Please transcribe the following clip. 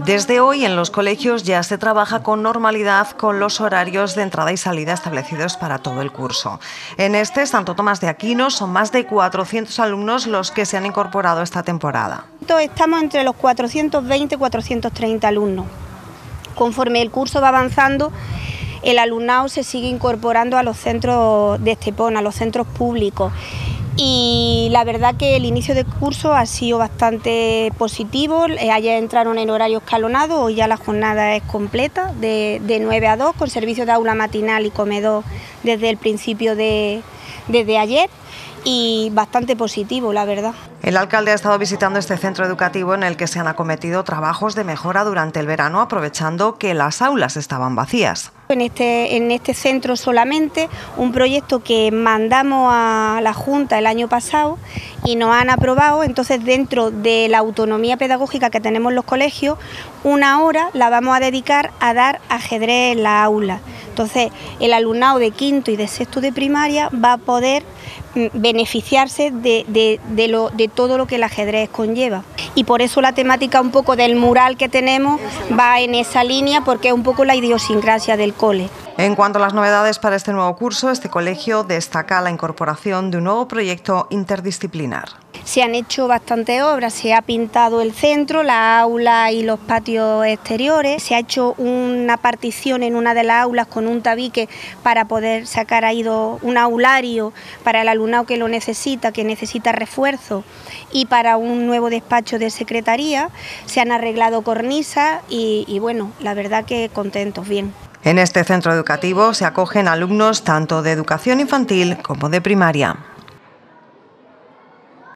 Desde hoy en los colegios ya se trabaja con normalidad con los horarios de entrada y salida establecidos para todo el curso. En este Santo Tomás de Aquino son más de 400 alumnos los que se han incorporado esta temporada. Estamos entre los 420 y 430 alumnos. Conforme el curso va avanzando, el alumnado se sigue incorporando a los centros de Estepona, a los centros públicos. Y la verdad que el inicio del curso ha sido bastante positivo. Ayer entraron en horario escalonado, hoy ya la jornada es completa, de 9 a 2, con servicio de aula matinal y comedor desde el principio desde ayer, y bastante positivo, la verdad. El alcalde ha estado visitando este centro educativo en el que se han acometido trabajos de mejora durante el verano, aprovechando que las aulas estaban vacías. En este centro solamente, un proyecto que mandamos a la Junta el año pasado y nos han aprobado. Entonces, dentro de la autonomía pedagógica que tenemos en los colegios, una hora la vamos a dedicar a dar ajedrez en la aula. Entonces, el alumnado de quinto y de sexto de primaria va a poder beneficiarse de todo lo que el ajedrez conlleva. Y por eso la temática un poco del mural que tenemos va en esa línea, porque es un poco la idiosincrasia del cole. En cuanto a las novedades para este nuevo curso, este colegio destaca la incorporación de un nuevo proyecto interdisciplinar. Se han hecho bastantes obras, se ha pintado el centro, la aula y los patios exteriores, se ha hecho una partición en una de las aulas con un tabique para poder sacar ahí un aulario para el alumnado que lo necesita, que necesita refuerzo, y para un nuevo despacho de secretaría. Se han arreglado cornisas y bueno, la verdad que contentos, bien. En este centro educativo se acogen alumnos tanto de educación infantil como de primaria.